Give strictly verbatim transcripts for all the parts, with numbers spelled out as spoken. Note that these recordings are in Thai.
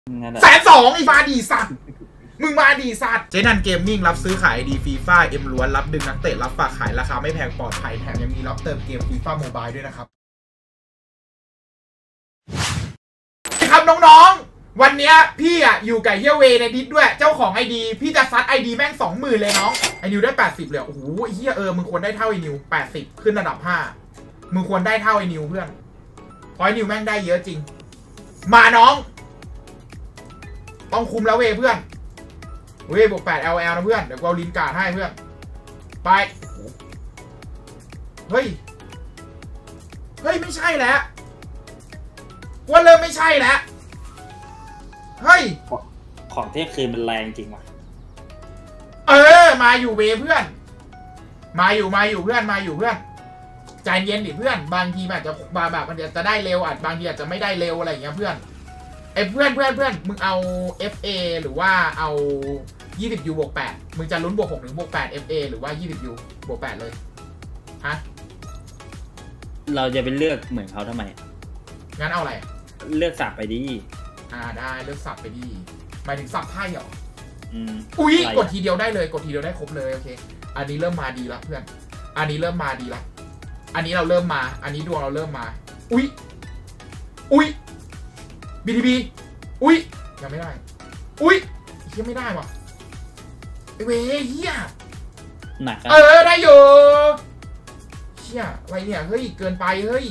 แสนสองไอ้มาดีสัตว์มึงมาดีสัตว์เจนันเกมมิ่งรับซื้อขายดีฟีฟ่าเอ็มล้วนรับดึงนักเตะรับฝากขายราคาไม่แพงปลอดภัยแถมยังมีรับเติมเกมฟีฟ่าโมบายด้วยนะครับครับน้องๆวันนี้พี่อ่ะอยู่กับเฮียเวในดิสด้วยเจ้าของไอดีพี่จะซัดไอดีแม่งสองหมื่นเลยน้องไอนิวได้แปดสิบเลยโอ้โหเฮียเออมึงควรได้เท่าไอนิวแปดสิบขึ้นระดับห้ามึงควรได้เท่าไอนิวเพื่อนเพราะไอนิวแม่งได้เยอะจริงมาน้องต้องคุมแล้วเวเพื่อนเวบวกแปด แอล แอล นะเพื่อนเดี๋ยวกูเอาลินการ์ดให้เพื่อนไปเฮ้ยเฮ้ยไม่ใช่แล้วว่าเริ่มไม่ใช่แล้วเฮ้ยของเที่ยงคืนมันแรงจริงว่ะเออมาอยู่เวเพื่อนมาอยู่มาอยู่เพื่อนมาอยู่เพื่อนใจเย็นดิเพื่อนบางทีมันอาจจะบาแบบมันจะได้เร็วอาจบางทีอาจจะไม่ได้เร็วอะไรอย่างเงี้ยเพื่อนไอ้เพื่อนเพื่อนเพื่อนมึงเอา เอฟ เอ หรือว่าเอา ยี่สิบ ยู บวก แปดมึงจะลุ้นบวกหกหรือบวกแปด เอฟ เอ หรือว่า ยี่สิบ ยู บวก แปดเลยฮะเราจะไปเลือกเหมือนเขาทำไมงั้นเอาอะไรเลือกสับไปดีอ่าได้เลือกสับไปดีหมายถึงสับไพ่เหรออืมอุ้ยกดทีเดียวได้เลยกดทีเดียวได้ครบเลยโอเคอันนี้เริ่มมาดีแล้วเพื่อนอันนี้เริ่มมาดีแล้วอันนี้เราเริ่มมาอันนี้ดวงเราเริ่มมาอุ้ยอุ้ยบี ที บี อุ้ยยังไม่ได้อุ้ยยังไม่ได้ว่ะไอเว้ยเฮียหนักเออได้อยู่เฮียอะไรเนี่ยเฮ้ยเกินไปเฮ้ย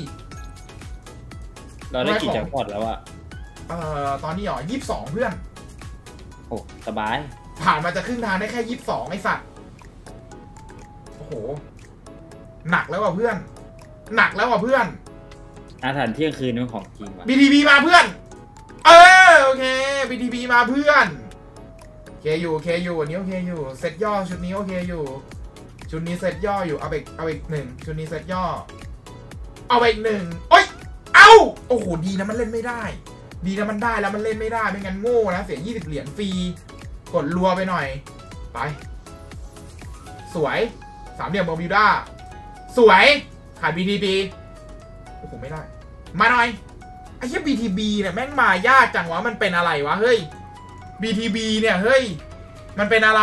เราได้กี่จังหวัดแล้วอะเอ่อตอนนี้หรอยี่สิบสองเพื่อนโอ้สบายผ่านมาจะครึ่งทางได้แค่ยี่สิบสองไอสัตว์โอ้โหหนักแล้วว่ะเพื่อนหนักแล้วว่ะเพื่อนอาถรรพ์เที่ยงคืนนี่ของจริงว่ะบี ที บี มาเพื่อนเออโอเค บี ที บี มาเพื่อนโอเคอยู่โอเคอยู่อันนี้โอเคอยู่เซตย่อชุดนี้โอเคอยู่ชุดนี้เซตย่ออยู่เอาไปเอาอีกหนึ่งชุดนี้เซตย่อเอาไปอีกหนึ่งโอ๊ยเอ้าโอ้โหดีนะมันเล่นไม่ได้ดีนะมันได้แล้วมันเล่นไม่ได้ไม่งั้นโง่นะเสียยี่สิบเหรียญฟรีกดรัวไปหน่อยไปสวยสามเหลี่ยมบอร์บิวด้าสวยขาด บี ที บี โอ้โหไม่ได้มาหน่อยไอ้เหี้ย บี ที บี เนี่ยแม่งมายากจังวะมันเป็นอะไรวะเฮ้ย บี ที บี เนี่ยเฮ้ยมันเป็นอะไร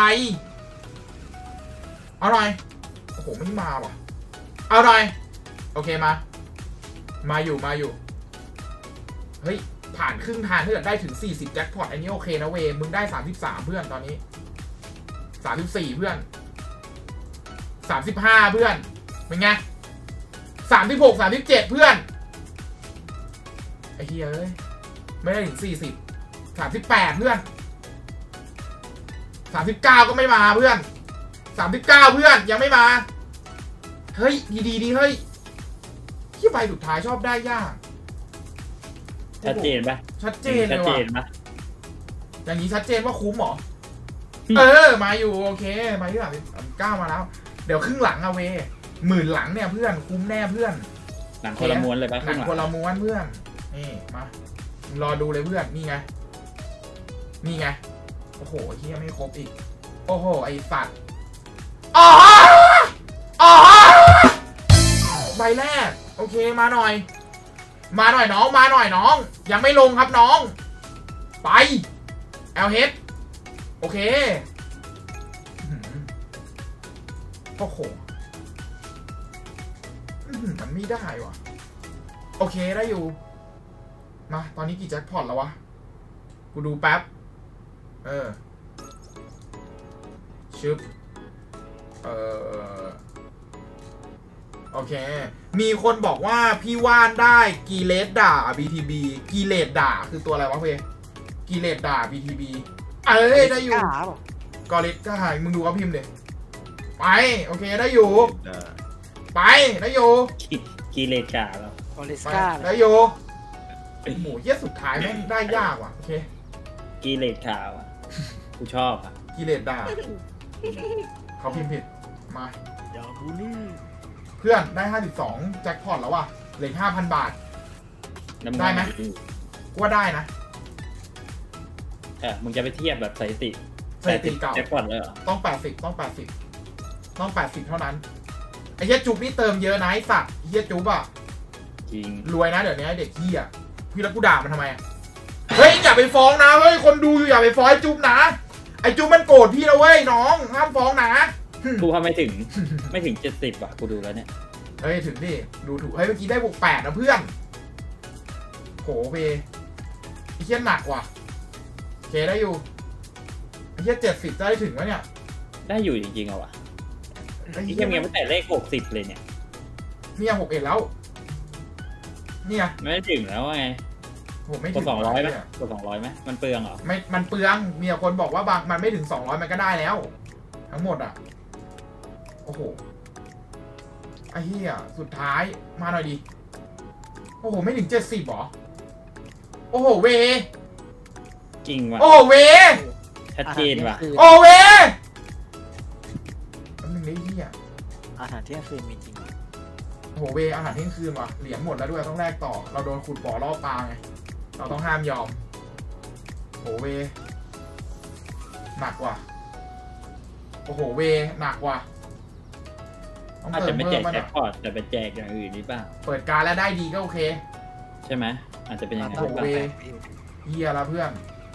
เอาหน่อยโอ้โหไม่มาว่ะเอาหน่อยโอเคมามาอยู่มาอยู่เฮ้ยผ่านครึ่งทางถ้าเกิดได้ถึงสี่สิบแจ็คพอตอันนี้โอเคนะเวมึงได้สามสิบสามเพื่อนตอนนี้สามสิบสี่เพื่อนสามสิบห้าเพื่อนเป็นไงสามสิบหก สามสิบเจ็ดเพื่อนไอ้เหี้ยเอ้ยไม่ได้ถึงสี่สิบ สามสิบแปดเพื่อนสามสิบเก้าก็ไม่มาเพื่อนสามสิบเก้าเพื่อนยังไม่มาเฮ้ยดีดีดีเฮ้ยที่ใบสุดท้ายชอบได้ยากชัดเจนปะชัดเจนเลยว่ะอย่างนี้ชัดเจนว่าคุ้มหรอเออมาอยู่โอเคมาที่สามสิบเก้ามาแล้วเดี๋ยวครึ่งหลังอะเวหมื่นหลังเนี่ยเพื่อนคุ้มแน่เพื่อนหนังคนละม้วนเลยปะหนังคนละม้วนเพื่อนนี่มารอดูเลยเพื่อนนี่ไงนี่ไงโอ้โหเฮียไม่ครบอีกโอ้โหไอสัตว์อ๋ออ๋อใบแรกโอเคมาหน่อยมาหน่อยน้องมาหน่อยน้องยังไม่ลงครับน้องไป แอล เอช โอเคโอ้โหมันไม่ได้ว่ะโอเคได้อยู่มาตอนนี้กี่แจ็คพอตแล้ววะกูดูแป๊บเออชึบเออโอเคมีคนบอกว่าพี่ว่านได้กีเลสด่า บี ที บี กีเลสด่าคือตัวอะไรวะเพ่กีเลสด่า บี ที บี เอ้ยได้อยู่กอริสก้ามึงดูเขาพิมพ์เด็ไปโอเคได้อยู่ไปได้อยู่กีเลสด่าแล้วกอริสก้าได้อยู่หมูเยี่ยสุดท้ายแม่งได้ยากว่ะโอเคกีเลสขาวกูชอบอ่ะกีเลสด่าเขาพิมพ์ผิดมาอย่าบูลลี่เพื่อนได้ห้าสิบสองแจ็คพอตแล้วว่ะเหลือห้าพันบาทได้ไหมว่าได้นะเออมึงจะไปเทียบแบบสถิติสถิติเก่าแจ็คพอตเลยเหรอต้องแปดสิบต้องแปดสิบต้องแปดสิบเท่านั้นไอ้เหี้ยจุ๊บนี่เติมเยอะนะไอ้สัตว์เหี้ยจุ๊บอ่ะจริงรวยนะเดี๋ยวนี้เด็กเหี้ยพี่แล้วกูด่ามันทำไมอ่ะเฮ้ยอย่าไปฟ้องนะเฮ้ยคนดูอยู่อย่าไปฟ้องไอ้จุ๊บนะไอ้จุ๊บมันโกรธพี่แล้วเว้ยน้องห้ามฟ้องนะกูทำไม่ถึงไม่ถึงเจ็ดสิบอ่ะกูดูแล้วเนี่ยเฮ้ยถึงดิดูถูกเฮ้ยเมื่อกี้ได้บวกแปดนะเพื่อนโหเวไอ้เหี้ยหนักว่ะเคได้อยู่ไอ้เหี้ยเจ็ดสิบได้ถึงวะเนี่ยได้อยู่จริงๆเอาว่ะไอ้เหี้ยยังไม่แต่เลขหกสิบเลยเนี่ยเนี่ยหกเอ็ดแล้วเนี่ยไม่ถึงแล้วไงผมไม่ถึงสองร้อยไหมกดสองร้อยไหมมันเปลืองเหรอไม่มันเปลืองมีคนบอกว่าบางมันไม่ถึงสองร้อยมันก็ได้แล้วทั้งหมดอ่ะโอ้โหไอ้เหี้ยสุดท้ายมาหน่อยดิโอ้โหไม่ถึงเจ็ดสิบหรอโอ้โหเวจริงว่ะโอ้เวชัดเจนว่ะโอ้เวแป๊บนึงไอ้เหี้ยอาหารเที่ยงคืนมีจริงโอ้โหเวอาหารเที่ยงคืนว่ะเหรียญหมดแล้วด้วยต้องแลกต่อเราโดนขุดบ่อล่อปลาไงเราต้องห้ามยอมโอ้โหเวหนักว่ะโอ้โหเวหนักว่ะอาจจะไม่แจกแจ็คพอตแต่ไปแจกอย่างอื่นนี่ป่ะเปิดการแล้วได้ดีก็โอเคใช่ไหมอาจจะเป็นอย่างนั้นโอ้โหเวเฮียละเพื่อน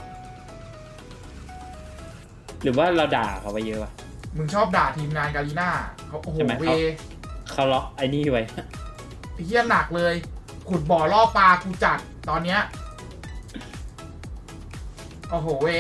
หรือว่าเราด่าเขาไปเยอะป่ะมึงชอบด่าทีมงานกาลีน่าเขาโอ้โหเวเขาล็อกไอ้นี่ไว้เฮียหนักเลยขุดบ่อล่อปลากูจัดตอนเนี้ยโอ้โหเว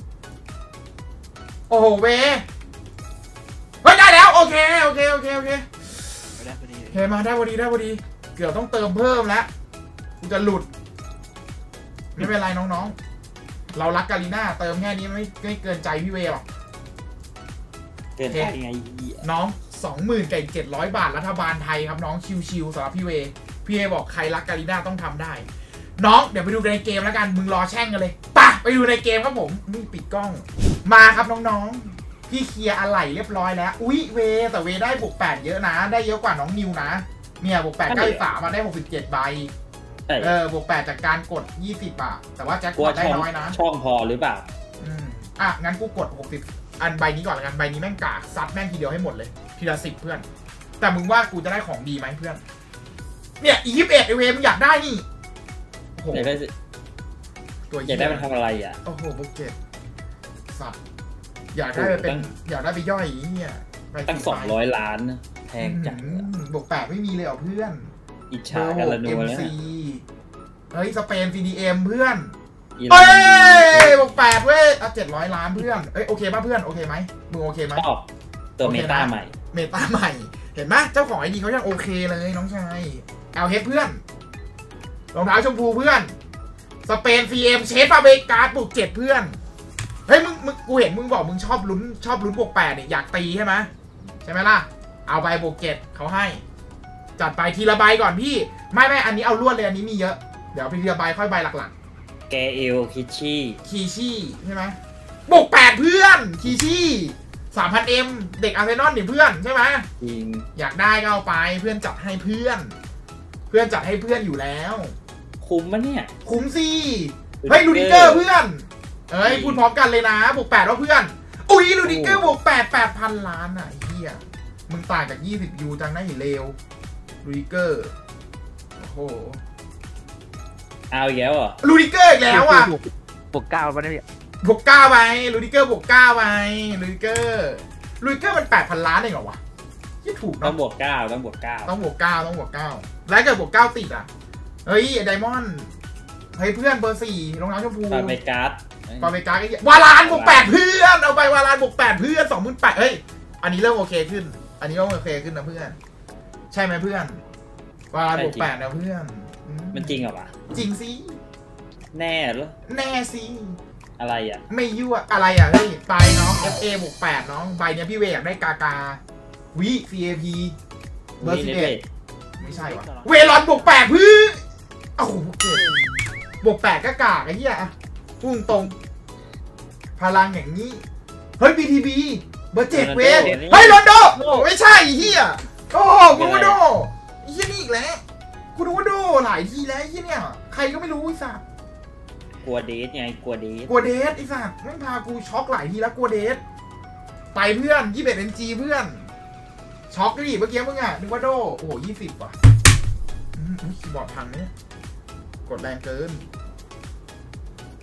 โอ้โหเวเฮ้ยได้แล้วโอเคโอเคโอเคโอเคได้พอดีโอเคมาได้พอดีได้พอดีเกือบต้องเติมเพิ่มแล้วกูจะหลุดไม่เป็นไรน้องๆเรารักกาลีน่าเติมแค่นี้ไม่ไม่เกินใจพี่เวหรอกเกินใจไงน้องสองหมื่นกับเจ็ดร้อยบาทรัฐบาลไทยครับน้องชิวๆสำหรับพี่เวพี่เวบอกใครรักกาลีน่าต้องทำได้น้องเดี๋ยวไปดูในเกมแล้วกันมึงรอแช่งกันเลยป่ะไปดูในเกมครับผมนี่ปิดกล้องมาครับน้องๆพี่เคลียร์อะไหล่เรียบร้อยแล้วอุ๊ยเวแต่เวได้บวกแปดเยอะนะได้เยอะกว่าน้องนิวนะเนี่ยบวกแปดเก้าสิบสามมาได้หกสิบเจ็ดใบเออบวกแปดจากการกดยี่สิบอ่ะแต่ว่าแจ็คกดได้น้อยนะช่องพอหรือเปล่าอืมอ่ะงั้นกูกดหกสิบอันใบนี้ก่อนละกันใบนี้แม่งกากซัดแม่งทีเดียวให้หมดเลยทีละสิบเพื่อนแต่มึงว่ากูจะได้ของดีไหมเพื่อนเนี่ยอียี่สิบเอ็ดไอเวมึงอยากได้นี่โอ้โหอยากได้ตัวอยากได้มันทำอะไรอ่ะโอ้โหบวกเจ็ดสัตว์อยากได้ไปเป็นอยากได้ไปย่อยเนี่ยตั้งสองร้อยล้านแพงจังบวกแปดไม่มีเลยเหรอเพื่อนอิจฉากันละนัวแล้วเฮ้ยสเปน ซี ดี เอ็ม เพื่อนเฮ้ยบวกแปดเว้ยอ่ะเจ็ดร้อยล้านเพื่อนเอ้ยโอเคป่ะเพื่อนโอเคไหมมึงโอเคไหมชอบตัวเมตาใหม่เมตาใหม่เห็นไหมเจ้าของไอดีเขายังโอเคเลยน้องชายเอาเฮดเพื่อนรองเท้าชมพูเพื่อนสเปน ซี เอ็ม เชฟฟาเบการ์ดบวกเจ็ดเพื่อนเฮ้ยมึงมึงกูเห็นมึงบอกมึงชอบลุ้นชอบลุ้นบวกแปดเนี่ยอยากตีใช่ไหมใช่ไหมล่ะเอาใบบวกเจ็ดเขาให้จัดไปทีละใบก่อนพี่ไม่ไม่อันนี้เอาลวดเลยอันนี้มีเยอะเดี๋ยวไปทีละใบค่อยใบหลักๆแกเอลคิชี่คีชี่ใช่ไหมบวกแปดเพื่อนคีชี่สามพันเอ็มเด็กอาร์เซนอลเนี่ยเพื่อนใช่ไหมจริงอยากได้ก็เอาไปเพื่อนจัดให้เพื่อนเพื่อนจัดให้เพื่อนอยู่แล้วคุ้มมะเนี่ยคุ้มสิเฮ้ยลูดิเกอร์เพื่อนเอ้ยพูดพร้อมกันเลยนะบวกแปดว่าเพื่อนอุ้ยลูดิเกอร์บวกแปดแปดพันล้านอ่ะเฮียมึงต่างจากยี่สิบยูจังได้เห็นเลวลูดิเกอร์โอ้โหเอาอีกแล้วอ่ะลูดิเกอร์อีกแล้วอ่ะบวกเก้าไปได้ไหมบวกเก้าไปลูดิเกอร์บวกเก้าไปลูดิเกอร์ลูดิเกอร์มันแปดพันล้านเองเหรอวะที่ถูกต้องบวกเก้าต้องบวกเก้าต้องบวกเก้าต้องบวกเก้าแล้วเกิดบวกเก้าติดอ่ะเฮ้ยไดมอนด์เฮ้ยเพื่อนเบอร์สี่รองเท้าชมพูปาเมการ์ดปาเมการ์ดก็วาลานบวกแปดเพื่อนเอาไปวาลานบวกแปดเพื่อนสองหมื่นแปดเฮ้ยอันนี้เริ่มโอเคขึ้นอันนี้เริ่มโอเคขึ้นนะเพื่อนใช่ไหมเพื่อนวาลานบวกแปดนะเพื่อนมันจริงเหรอวะจริงสิแน่หรอแน่สิอะไรอ่ะไม่ยั่วอะไรอ่ะเฮ้ยไปน้อง เอฟ เอ บวกแปดน้องใบเนี้ยพี่เวอยากได้กากาวิ ซี เอ พี เบอร์สิบเอ็ดไม่ใช่วะเวลอนบวกแปดพื้นโอ้โหเกิดบวกแปดก็กากไอ้เหี้ยพุ่งตรงพลังอย่างนี้เฮ้ย บี ที บี เบอร์เจ็ดเวเฮ้ยโรนโดไม่ใช่เหี้ยโอ้โหกูว่าโดเหี้ยนี่อีกแล้วกูดูว่าโดหลายทีแล้วเหี้ยเนี่ยใครก็ไม่รู้ไอ้สัสกลัวเดทไงกลัวเดทกลัวเดทไอ้สัสไม่พากูช็อกหลายทีแล้วกลัวเดทไปเพื่อนยี่สิบเอ็ด เอ็น จี เพื่อนช็อกดิเมื่อกี้มึงอ่ะนึกว่าโดโอ้โหยี่สิบว่ะคีย์บอร์ดพังเนี่ยกดแรงเกิน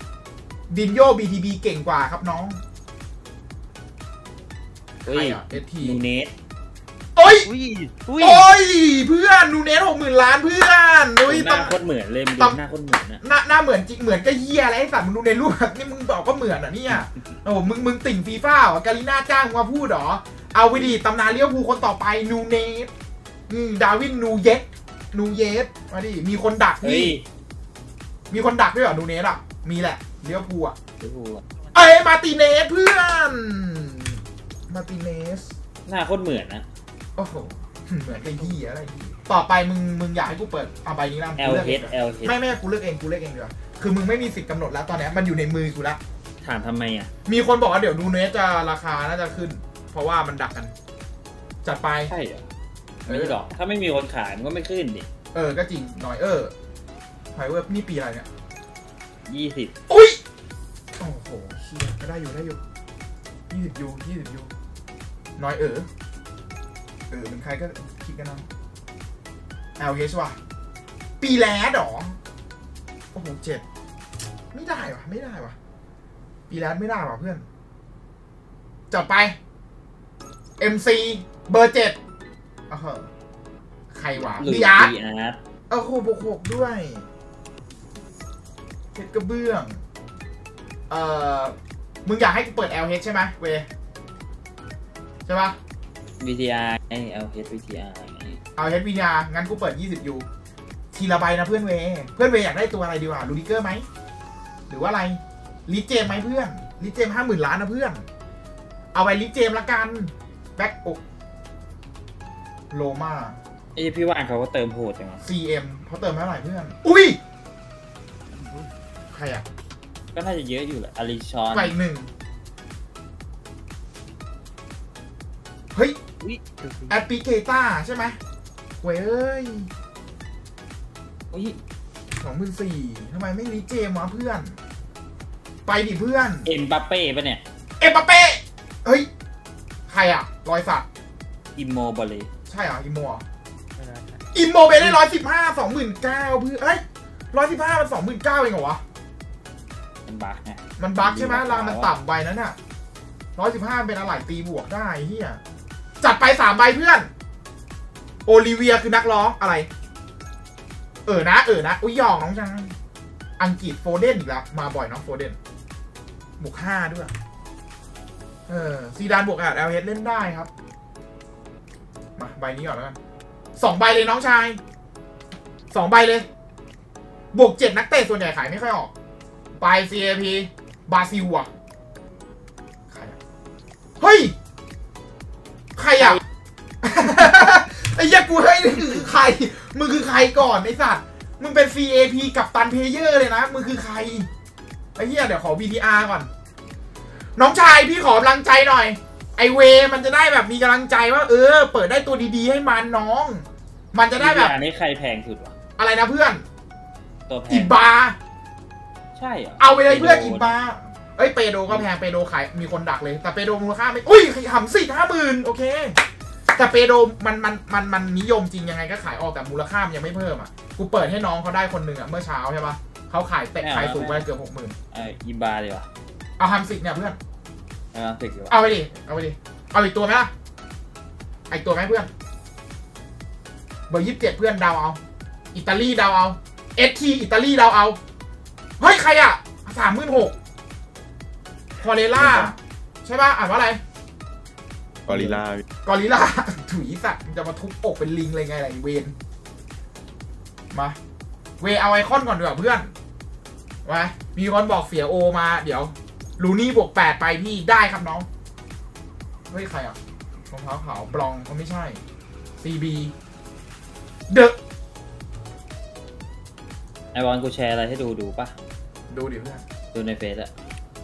ดินโย บี ที บี เก่งกว่าครับน้องเฮ้ยเอสทีนูเนสโอ้ยอุ้ยอุ้ยโอ้ยเพื่อนนูเนสหกหมื่นล้านเพื่อนโอ้ยหน้าโคตรเหมือนเลยมันดูหน้าโคตรเหมือนอะหน้าหน้าเหมือนจริงเหมือนก็เฮียอะไรไอ้สัตว์มึงดูในรูปแบบนี่มึงบอกก็เหมือนอ่ะเนี่ยโอ้โหมึงมึงติ่งฟีฟ่าเหรอการีน่าจ้างมึงมาพูดเหรอเอาไปดิตำนานเลี้ยวภูคนต่อไปนูเนสอืมดาวินนูเยสนูเยสมาดิมีคนดักเฮ้นี่ยมีคนดักด้วยเหรอนูเนสอ่ะมีแหละเลี้ยวภูอ่ะลิเวอร์พูลอะเอ้ยมาร์ติเนสเพื่อนมาร์ติเนสหน้าโคตรเหมือนนะโอ้โหเหมือนไอ้เหี้ยอะไรที่ต่อไปมึงมึงอยากให้กูเปิดเอาใบนี้ละแอกูลเลือกเฮเอดงแอลเฮดไม่ไม่กูเลือกเองกูเลือกเองดีกว่าคือมึงไม่มีสิทธิ์กำหนดแล้วตอนนี้มันอยู่ในมือกูแล้วถามทำไมอ่ะมีคนบอกว่าเดี๋ยวดูเนสจะราคาน่าจะขึ้น เพราะว่ามันดักกัน จัดไปใช่เหรอไม่หรอกถ้าไม่มีคนขายมันก็ไม่ขึ้นดิเออก็จริงหน่อยเออไฮเวอร์นี่ปีอะไรเนี่ยยี่สิบอุ้ยโอ้โหเชียก็ได้อยู่ได้อยู่ยี่สิบยูยี่สิบยูน้อยเออเออเป็นใครก็คิดกันนะแอลเใช่ป่ะปีแลดหรอโอ้โหเจ็ดไม่ได้วะไม่ได้วะปีแลดไม่ได้วะเพื่อนจัดไป เอ็ม ซี เบอร์เจ็ดเออใครวะหรือบีอาร์บีอาร์เออโคบกหกด้วยเพชรกระเบื้องเอ่อมึงอยากให้กูเปิด แอล เอช ใช่ไหมเวใช่ปะวีทีอาร์ไอเอลเฮดวีทีอาร์เอา เอช วี อาร์ งั้นกูเปิด ยี่สิบ ยู ทีละใบนะเพื่อนเว เพื่อนเวอยากได้ตัวอะไรดีกว่าลูดิเกอร์ไหม หรือว่าอะไร ลิเจมไหมเพื่อน ลิเจมห้าหมื่นล้านนะเพื่อน เอาไปลิเจมละกัน แบ็คโอโลมาไอพี่ว่านเขาก็เติมโหดจังวะซี เอ็ม เขาเติมเท่าไหร่เพื่อน อุ้ย ใครอะก็น่าจะเยอะอยู่แหละอาริชอนไปอีกหนึ่ง เฮ้ยอุ้ยแอปปิเกต้าใช่ไหมเว้ยอุ้ยสองหมื่นสี่ทำไมไม่รีเจมวะเพื่อน ไปดิเพื่อนเอ็มบัปเป้ปะเนี่ยเอ็มบัปเป้เฮ้ย ใครอะรอยสักอิมโมบอลเลใช่เหรออิโมอ่ะไม่ได้อิโมเบได้ร้อยสิบห้าสองหมื่นเก้าเพื่อนเฮ้ยร้อยสิบห้ามันสองหมื่นเก้าเองเหรอวะมันบักไงมันบั๊กใช่ไหมรามันต่ำใบนั้นอะร้อยสิบห้าเป็นอะไรตีบวกได้เฮียจัดไปสามใบเพื่อน โอลิเวียคือนักร้องอะไร เออนะเออนะอุ้ยหยองน้องชายอังกฤษโฟเดนอีกแล้วมาบ่อยน้องโฟเดนบวกห้าด้วยเออซีดานบวกอ่ะแอลเฮดเล่นได้ครับมาใบนี้ก่อนแล้วกันสองใบเลยน้องชายสองใบเลย บวกเจ็ดนักเตะส่วนใหญ่ขายไม่ค่อยออกไป ซี เอ พี บราซิลอะใครอะเฮ้ยใครอะ ไอ้ยักษ์กูเฮ้ยนี่คือใครมึงคือใครก่อนไอ้สัตว์มึงเป็น ซี เอ พี กับตันเพลเยอร์เลยนะมึงคือใครไอ้เหี้ยเดี๋ยวขอ วี ที อาร์ ก่อนน้องชายพี่ขอกำลังใจหน่อยไอเวมันจะได้แบบมีกำลังใจว่าเออเปิดได้ตัวดีๆให้มันน้องมันจะได้แบบอันนี้ใครแพงสุดวะอะไรนะเพื่อนตัวแพอิงบาใช่เหรอเอาไปเลยเพื่อนอิบาเอ้ยเปโดก็แพงเปโดขายมีคนดักเลยแต่เปโดมูลค่าไม่อุ้ยหำสี่ห้าหมื่นโอเคแต่เปโดมันมันมันมันนิยมจริงยังไงก็ขายออกแต่มูลค่ามันยังไม่เพิ่มอ่ะกูเปิดให้น้องเขาได้คนหนึ่งอ่ะเมื่อเช้าใช่ปะเขาขายเตะขายสูงไปเกือบหกหมื่นไออิบาเลยวะเอาฮัมสิกเนี่ยเพื่อนเอาตึกอยู่วะเอาไปดิเอาไปดิเอาอีกตัวไหมล่ะอีกตัวไหมเพื่อนเบอร์ยี่สิบเจ็ดเพื่อนเดาเอาอิตาลีเดาเอาเอสทีอิตาลีเดาเอาเฮ้ยใครอ่ะสามหมื่นหกคอเรล่าใช่ป่ะอ่านว่าอะไรกอริลลากอริลลาถุยสัตว์มันจะมาทุบอกเป็นลิงเลยไงไรเวนมาเวเอาไอคอนก่อนดีกว่าเพื่อนมามีคนบอกเสียโอมาเดี๋ยวลูนี่บวกแปดไปพี่ได้ครับน้องเฮ้ยใครอ่ะรองเท้าขาวบลองเขาไม่ใช่ ซี บี เดอะไอบอลกูแชร์อะไรให้ดูดูปะดูดิเพื่อนดูในเฟซอะ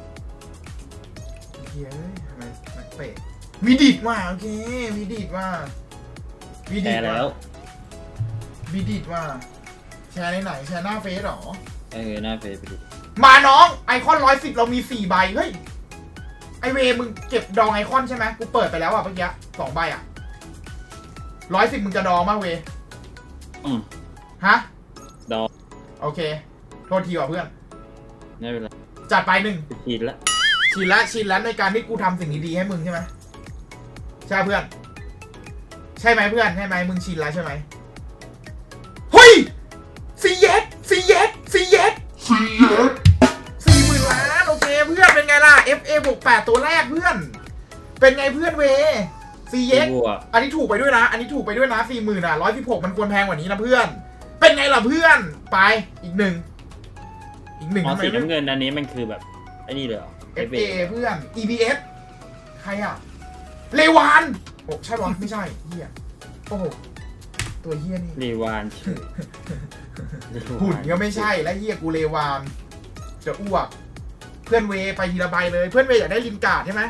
เฮ้ยทำไมนักเตะวิดิตมาโอเควิดิตมาวิแชดิตร์มาแล้ววิดิตมาแชร์ในไหนแชร์หน้าเฟซหรอเออหน้าเฟซไปดูมาน้องไอคอนร้อยสิบเรามีสี่ใบเฮ้ยไอเวมึงเก็บดองไอคอนใช่ไหมกูเปิดไปแล้วอ่ะเมื่อกี้สองใบอ่ะร้อยสิบมึงจะดองมากเวอืมฮะดองโอเคโทษทีว่ะเพื่อนไม่เป็นไรจัดไปหนึ่งชินละชินแล้วชินแล้วในการที่กูทำสิ่งดีๆให้มึงใช่ไหมใช่เพื่อนใช่ไหมเพื่อนใช่ไหมมึงชินแล้วใช่ไหมเฮ้ยซีเย็ดซีเย็ดซีเย็ดซีเย็ดสี่หมื่นล้านโอเคเพื่อนเป็นไงล่ะ เอฟ เอ บวกแปดตัวแรกเพื่อนเป็นไงเพื่อนเวซีเย็ดอันนี้ถูกไปด้วยนะอันนี้ถูกไปด้วยนะสี่หมื่นอ่ะร้อยสิบหกมันควรแพงกว่านี้นะเพื่อนเป็นไงล่ะเพื่อนไปอีกหนึ่งอีกหนึ่งอ๋อทำไมสีไม่น้ำเงินอันนี้มันคือแบบไอ้นี่เลยเหรอเอฟ เอ เพื่อน อี บี เอส ใครอ่ะเลวานโอ้ใช่ปะไม่ใช่เฮียโอ้โหตัวเฮียนี่รีวานเฉยหุ่นก็ไม่ใช่และเฮียกูเลวานจะอ้วกเพื่อนเวไปทีละใบเลยเพื่อนเวอยากได้ลินการ์ดใช่ไหม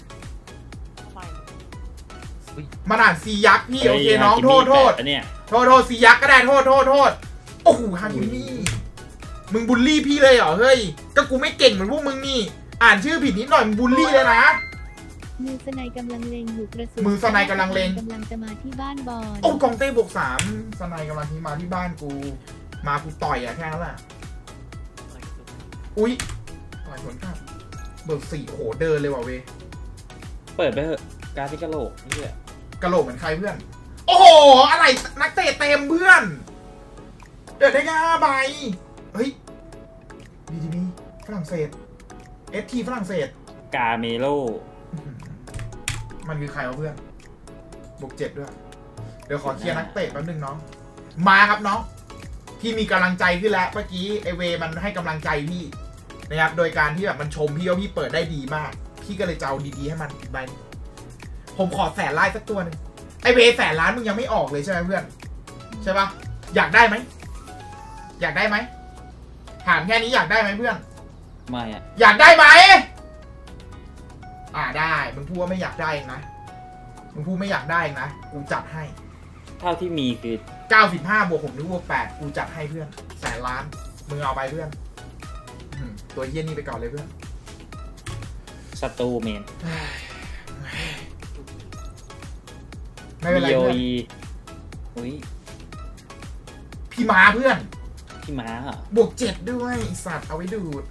มันอ่านซียักษ์พี่โอเคน้องโทษโทษเนี่ยโทษโทษซียักษ์ก็ได้โทษโทษโทษโอ้โหฮากินี่มึงบูลลี่พี่เลยเหรอเฮ้ยก็กูไม่เก่งเหมือนพวกมึงนี่อ่านชื่อผิดนิดหน่อยมึงบูลลี่เลยนะมือสไนกำลังเลงอยู่กระสุนมือสไนกำลังเลงกำลังจะมาที่บ้านบอลโอ้กองเต้บวกสามสไนกำลังที่มาที่บ้านกูมากูต่อยอะแค่นั้นแหละอุ้ยต่อยสวนกลับเบิกสี่โอ้โหเดินเลยว่ะเวเปิดไปเถอะการที่กระโหลกนี่แหละกระโหลกเหมือนใครเพื่อนโอ้โหอะไรนักเตะเต็มเพื่อนเดินได้แค่ห้าใบเฮ้ยบีทีบีฝรั่งเศสเอสทีฝรั่งเศสกาเมโลมันคือใครวะเพื่อนบวกเจ็ดด้วยเดี๋ยวขอเคลียร์นักเตะแป๊บนึงน้องมาครับน้องพี่มีกำลังใจขึ้นแล้วเมื่อกี้ไอเวมันให้กำลังใจพี่นะครับโดยการที่แบบมันชมพี่ว่าพี่เปิดได้ดีมากพี่ก็เลยจะเอาดีๆให้มันอีกใบผมขอแสนล้านสักตัวหนึ่งไอเวแสนล้านมึงยังไม่ออกเลยใช่ไหมเพื่อนใช่ปะอยากได้ไหมอยากได้ไหมถามแค่นี้อยากได้ไหมเพื่อนไม่อะอยากได้ไหมอ่าได้มึงพูดว่าไม่อยากได้เองนะมึงพูดไม่อยากได้เองนะกูจัดให้เท่าที่มีคือเก้าสิบห้าบวกหกหรือบวกแปดกูจัดให้เพื่อนแสนล้านมึงเอาไปเพื่อนตัวเยี่ยนี่ไปก่อนเลยเพื่อนสตูเมนไม่เป็นไรเพื่อนอุ้ยพี่ม้าเพื่อนพี่ม้าอ่ะบวกเจ็ดด้วยสัตว์เอาไว้ดูด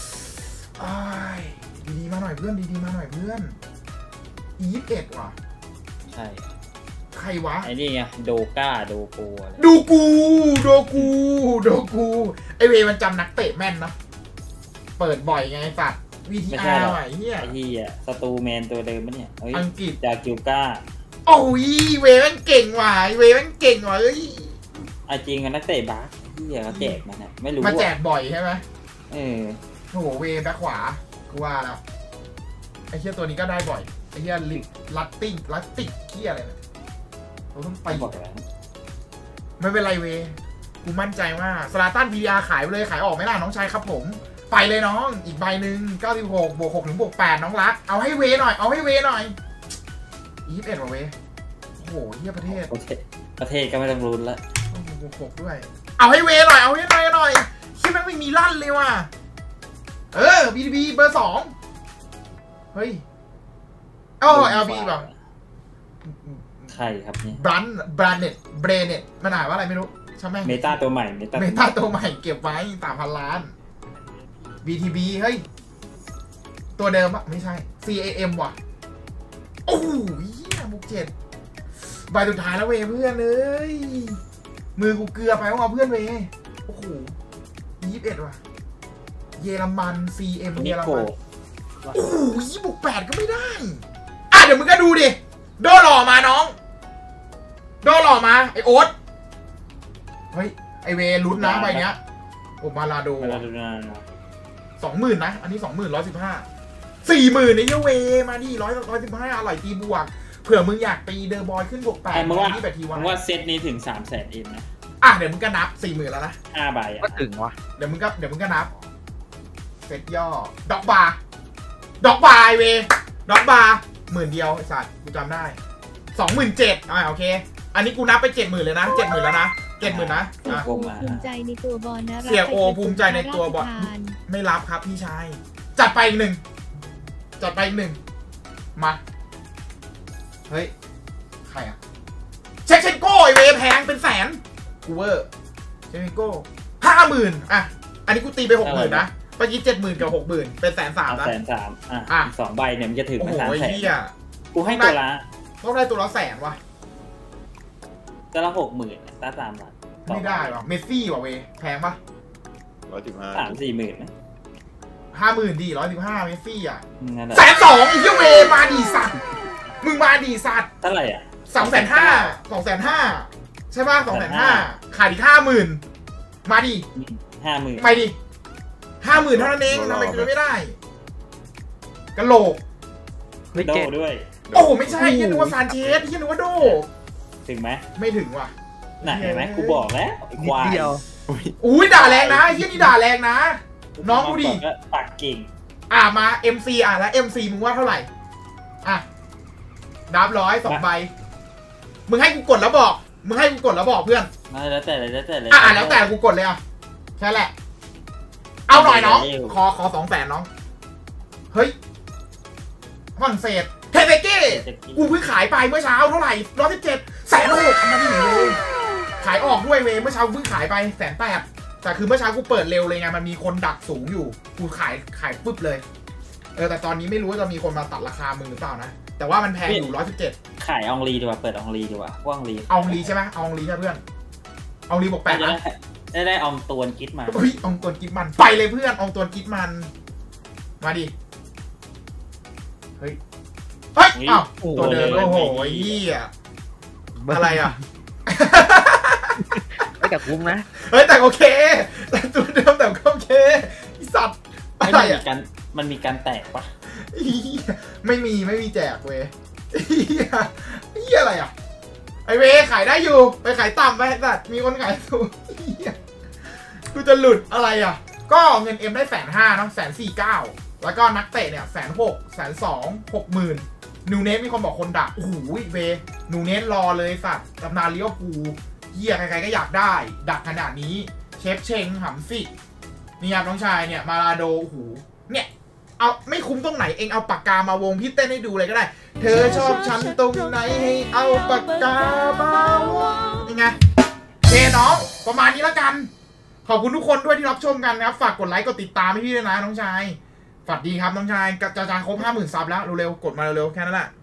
ดีๆมาหน่อยเพื่อนดีๆมาหน่อยเพื่อนยี่สิบเอ็ดว่ะใช่ใครวะไอ้นี่ไงโดก้าโดโกอะไรดูกูโดกูโดกูไอเวมันจำนักเตะแม่นนะเปิดบ่อยไงสัตว์วีทีอาร์ไอ้เหี้ยไอ้เหี้ยสตูแมนตัวเดิมปะเนี่ยอังกฤษจากกิวก้าโอ้ยเวมันเก่งว่ะเวมันเก่งว่ะเอ้ยจริงกันนักเตะบาสที่เขาแจกมันนะไม่รู้มาแจกบ่อยใช่ไหมเออโอ้โหเวแบ็คขวากูว่าแล้วไอ้เหี้ยตัวนี้ก็ได้บ่อยไอ้เหี้ยลิกลัตติ้งลัตติกเหี้ยอะไรเนี่ยเราต้องไปบ่อยแล้วไม่เป็นไรเวกูมั่นใจว่าสลาตัน พี ดี อาร์ ขายไปเลยขายออกไม่ล่ะน้องชายครับผมไปเลยน้องอีกใบหนึ่งเก้าสิบหกบวกหกถึงบวกแปดน้องรักเอาให้เวหน่อยเอาให้เวหน่อยยี่สิบเอ็ดว่ะเวโอ้โหเหี้ยประเทศประเทศก็ไม่ต้องรุนละบวกหกด้วยเอาให้เวหน่อยเอาให้หน่อยหน่อยคิดแม่งไม่มีลั่นเลยว่ะเออ บี ที บี เบอร์สองเฮ้ยอ๋อ แอล บี ป่ะใครครับเนี่ยบรันบรันเน็ตเบรเน็ตมันอ่านว่าอะไรไม่รู้ใช่ไหมเมตาตัวใหม่เมตาเมตาตัวใหม่เก็บไว้สามพันล้าน บี ที บี เฮ้ยตัวเดิมอะไม่ใช่ ซี เอ เอ็ม ว่ะโอ้โหเหี้ยบุกเจ็ดใบสุดท้ายแล้วเวเพื่อนเอ้ยมือกูเกลือไปว่าเพื่อนเวโอ้โหยี่สิบเอ็ดว่ะเยอรมัน ซี เอ็ม เยอรมันโอ้โหยี่สิบแปดก็ไม่ได้อ่ะเดี๋ยวมึงก็ดูดิโดหล่อมาน้องโดหล่อมาไอโอ๊ตเฮ้ยไอเวลุ้นนะใบเนี้ยโอมาลาโดสองหมื่นนะอันนี้สองหมื่นร้อยสิบห้าสี่หมื่นไอเยเวมาดิร้อยร้อยสิบห้าอร่อยตีบวกเผื่อมึงอยากตีเดอร์บอยขึ้นบวกแปดมึงว่านี่แบบทีวันมึงว่าเซตนี้ถึงสามแสนเอ็มนะอ่ะเดี๋ยวมึงก็นับสี่หมื่นแล้วนะห้าใบอ่ะก็ถึงวะเดี๋ยวมึงก็เดี๋ยวมึงก็นับเซตย่อดอกบาร์ดอกบาร์เวดอกบาร์หมื่นเดียวไอ้สัตว์กูจำได้สองหมื่นเจ็ดอ่าโอเคอันนี้กูนับไปเจ็ดหมื่นเลยนะเจ็ดหมื่นแล้วนะเจ็ดหมื่นนะภูมิใจในตัวบอลนะเสียโอภูมิใจในตัวบอลไม่รับครับพี่ชายจัดไปอีกหนึ่งจัดไปอีกหนึ่งมาเฮ้ยใครอะเช็คเชนโก้ไอเวแพงเป็นแสนกูเวอร์เช็คเชนโก้ห้าหมื่นอ่ะอันนี้กูตีไปหกหมื่นนะมื่อกี้เจ็ดหมื่นกับหกหมื่นเป็นแสนสามนะแสนสามอ่ะอ่ะสองใบเนี่ยมันจะถึงโอ้มาโหสามแสนเฮียกูให้ตัวละต้องได้ตัวละแสนวะตัวละหกหมื่นตาสามล้านไม่ได้วะเมสซี่วะเวแพงปะร้อยสิบห้าสามสี่หมื่นนะห้าหมื่นดีร้อยสิบห้าเมสซี่อ่ะนั่นแหละแสนสองไอ้เหี้ยเวมาดีสัตว์มึงมาดีสัตว์เท่าไหร่อ่ะสองแสนห้าสองแสนห้าใช่ป่ะสองแสนห้าขาดอีกห้าหมื่นมาดิห้าหมื่นไปดิห้าหมื่นเท่านั้นเองทำไมกูไม่ได้กะโหลกไม่โดเจ็ดด้วยโอ้โหไม่ใช่เฮียนึกว่าซานเชสเฮียนึกว่าโดถึงไหมไม่ถึงว่ะน่ะเห็นไหมกูบอกแล้วไอ้นิคดวายเดียวอุ้ยด่าแรงนะเฮียนี่ด่าแรงนะ น้องกูดิก็ปากเก่งอ่ะมา เอ็ม ซี อ่ะแล้ว เอ็ม ซี มึงว่าเท่าไหร่อ่ะดับร้อยสองใบมึงให้กูกดแล้วบอกมึงให้กูกดแล้วบอกเพื่อนมาแล้วแต่เลยแล้วแต่เลยอ่ะแล้วแต่กูกดเลยอ่ะแค่แหละ เอาหน่อยน้องขอขอสองแสนน้องเฮ้ยฝรั่งเศสเทเบเก้กูเพิ่งขายไปเมื่อเช้าเท่าไหร่ร้อยสิบเจ็ดแสนหกมาดิเลยขายออกด้วยเวเมื่อเช้าเพิ่งขายไปแสนแปดแต่คือเมื่อเช้ากูเปิดเร็วเลยไงมันมีคนดักสูงอยู่กูขายขายปุ๊บเลยเออแต่ตอนนี้ไม่รู้ว่าจะมีคนมาตัดราคามึงหรือเปล่านะแต่ว่ามันแพงอยู่ร้อยสิบเจ็ดขายอองลีดีกว่าเปิดอองลีดีกว่าว่างลีเอาลีใช่ไหมเอาลีใช่เพื่อนเอาลีบอกแปดได้นะได้ได้อองตวนกิฟมาเฮ้ยอองตวนกิฟมันไปเลยเพื่อนอองตวนกิฟมันมาดิเฮ้ยเฮ้ยอ้าวตัวเดิมโอ้โหเหี้ยอะไรอ่ะไม่กับคุ้มนะเฮ้ยแต่โอเคแต่ตัวเดิมแต่ก็โอเคไอ้สัตว์ไม่อะไรมีอ่ะการมันมีการแตกปะเหี้ยไม่มีไม่มีแจกเว้ยเหี้ยเหี้ยอะไรอ่ะไอเวขายได้อยู่ไปขายต่ำไปสัตว์มีคนขายสูงเหี้ยกูจะหลุดอะไรอ่ะก็เงินเอ็มได้แสนห้าเนาะแสนสี่เก้าแล้วก็นักเตะเนี่ยแสนหกแสนสองหกหมื่นนูเนสมีคนบอกคนดักโอ้โหเวนูเนสรอเลยสัตว์ตำนานเลี้ยวภูเหี้ยใครๆก็อยากได้ดักขนาดนี้เชฟเชงหำสินี่ครับน้องชายเนี่ยมาราโดโอ้โหเนี่ยเอาไม่คุ้มตรงไหนเองเอาปากกามาวงพี่เต้นให้ดูเลยก็ได้เธอชอบฉันตรงไหนให้เอาปากกามาวงยังไงโอเคน้องประมาณนี้แล้วกันขอบคุณทุกคนด้วยที่รับชมกันนะครับฝากกดไลค์กดติดตามให้พี่ด้วยนะน้องชายฝากดีครับน้องชายจะจะครบห้าหมื่นซับแล้วเร็วๆกดมาเร็วๆแค่นั้นแหละ